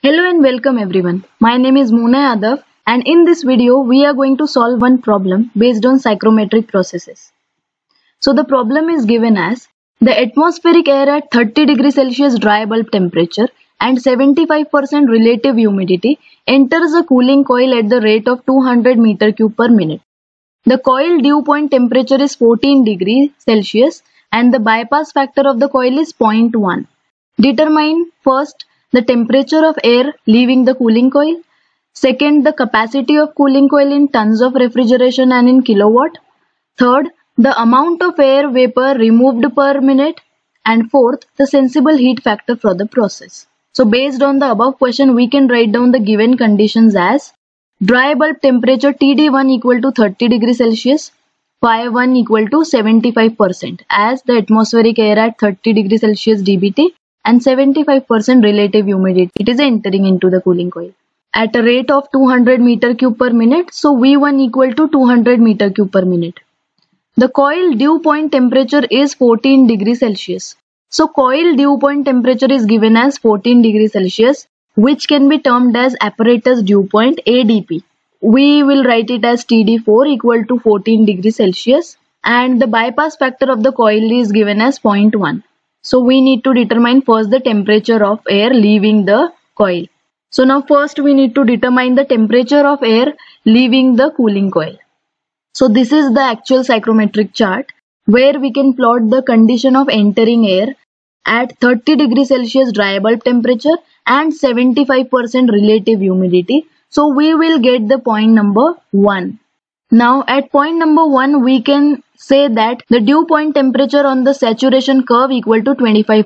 Hello and welcome everyone. My name is Moona Yadav and in this video we are going to solve one problem based on psychrometric processes. So the problem is given as the atmospheric air at 30 degrees Celsius dry bulb temperature and 75% relative humidity enters a cooling coil at the rate of 200 meter cube per minute. The coil dew point temperature is 14 degrees Celsius and the bypass factor of the coil is 0.1. Determine first the temperature of air leaving the cooling coil. Second, the capacity of cooling coil in tons of refrigeration and in kilowatt. Third, the amount of air vapor removed per minute. And fourth, the sensible heat factor for the process. So based on the above question, we can write down the given conditions as dry bulb temperature TD1 equal to 30 degrees Celsius, phi1 equal to 75% as the atmospheric air at 30 degrees Celsius dBT and 75% relative humidity. It is entering into the cooling coil at a rate of 200 meter cube per minute. So V1 equal to 200 meter cube per minute. The coil dew point temperature is 14 degrees Celsius. So coil dew point temperature is given as 14 degrees Celsius, which can be termed as apparatus dew point ADP. We will write it as TD4 equal to 14 degrees Celsius and the bypass factor of the coil is given as 0.1. So we need to determine first the temperature of air leaving the coil. So now first we need to determine the temperature of air leaving the cooling coil. So this is the actual psychrometric chart where we can plot the condition of entering air at 30 degrees Celsius dry bulb temperature and 75% relative humidity. So we will get the point number 1. Now at point number 1 we can say that the dew point temperature on the saturation curve equal to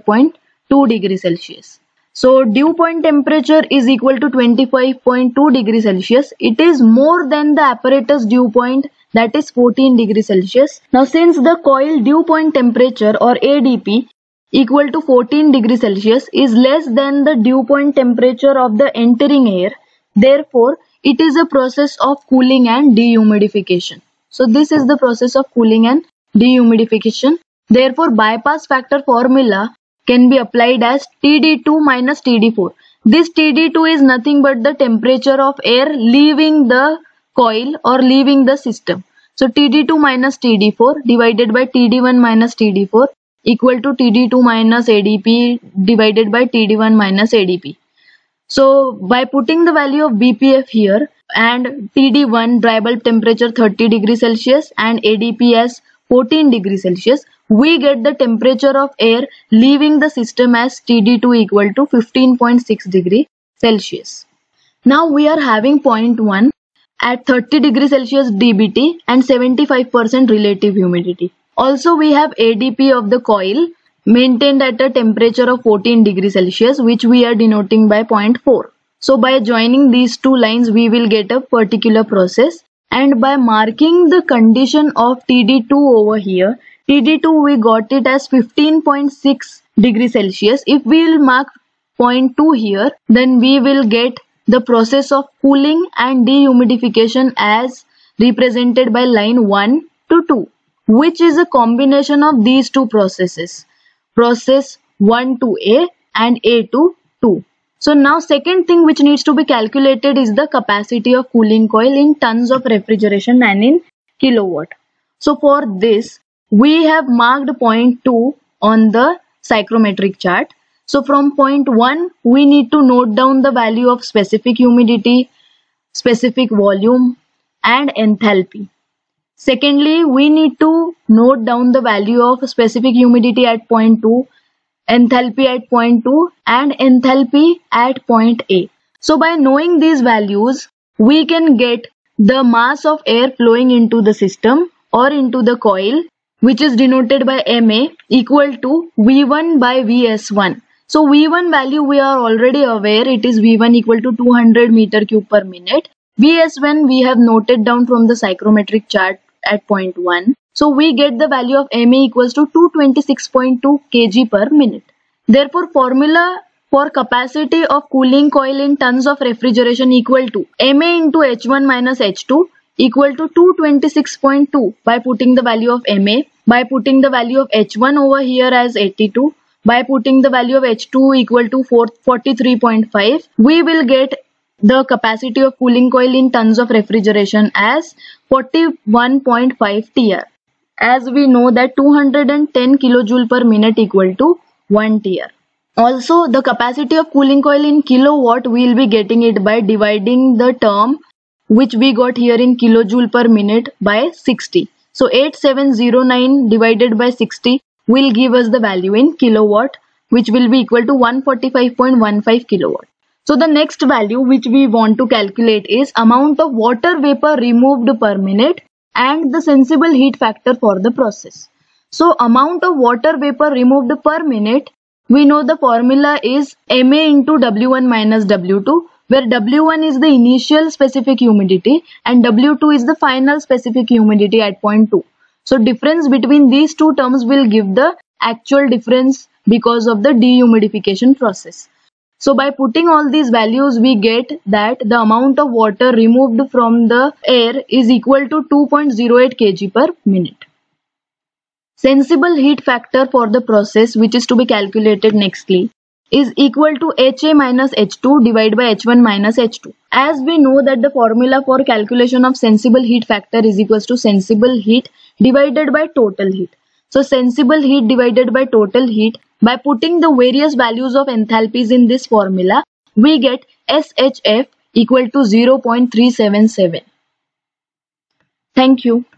25.2 degrees Celsius. So dew point temperature is equal to 25.2 degrees Celsius. It is more than the apparatus dew point, that is 14 degrees Celsius. Now since the coil dew point temperature or ADP equal to 14 degrees Celsius is less than the dew point temperature of the entering air, therefore it is a process of cooling and dehumidification. So this is the process of cooling and dehumidification. Therefore bypass factor formula can be applied as TD2 minus TD4. This TD2 is nothing but the temperature of air leaving the coil or leaving the system. So TD2 minus TD4 divided by TD1 minus TD4 equal to TD2 minus ADP divided by TD1 minus ADP. So by putting the value of BPF here and TD1 dry bulb temperature 30 degrees Celsius and ADP as 14 degrees Celsius, we get the temperature of air leaving the system as TD2 equal to 15.6 degrees Celsius. Now we are having point 1 at 30 degrees Celsius dBT and 75% relative humidity. Also we have ADP of the coil maintained at a temperature of 14 degrees Celsius, which we are denoting by 0.4. So by joining these two lines we will get a particular process, and by marking the condition of TD2 over here, TD2 we got it as 15.6 degrees Celsius. If we will mark 0.2 here, then we will get the process of cooling and dehumidification as represented by line 1 to 2, which is a combination of these two processes. Process 1 to A and A to 2. So now second thing which needs to be calculated is the capacity of cooling coil in tons of refrigeration and in kilowatt. So for this we have marked point 2 on the psychrometric chart. So from point 1 we need to note down the value of specific humidity, specific volume and enthalpy. Secondly, we need to note down the value of specific humidity at point 2, enthalpy at point 2 and enthalpy at point A. So by knowing these values, we can get the mass of air flowing into the system or into the coil, which is denoted by MA equal to V1 by Vs1. So V1 value we are already aware, it is V1 equal to 200 meter cube per minute. Vs1 we have noted down from the psychrometric chart at point 1. So we get the value of MA equals to 226.2 kg per minute. Therefore formula for capacity of cooling coil in tons of refrigeration equal to MA into H1 minus H2 equal to 226.2 by putting the value of MA, by putting the value of H1 over here as 82, by putting the value of H2 equal to 43.5, we will get the capacity of cooling coil in tons of refrigeration as 41.5 TR. As we know that 210 kilojoule per minute equal to 1 TR. Also, the capacity of cooling coil in kilowatt, we will be getting it by dividing the term which we got here in kilojoule per minute by 60. So 8709 divided by 60 will give us the value in kilowatt, which will be equal to 145.15 kilowatt. So the next value which we want to calculate is amount of water vapor removed per minute and the sensible heat factor for the process. So amount of water vapor removed per minute, we know the formula is Ma into W1 minus W2, where W1 is the initial specific humidity and W2 is the final specific humidity at point 2. So difference between these two terms will give the actual difference because of the dehumidification process. So by putting all these values, we get that the amount of water removed from the air is equal to 2.08 kg per minute. Sensible heat factor for the process, which is to be calculated nextly, is equal to HA minus H2 divided by H1 minus H2. As we know that the formula for calculation of sensible heat factor is equals to sensible heat divided by total heat. So sensible heat divided by total heat, by putting the various values of enthalpies in this formula, we get SHF equal to 0.377. Thank you.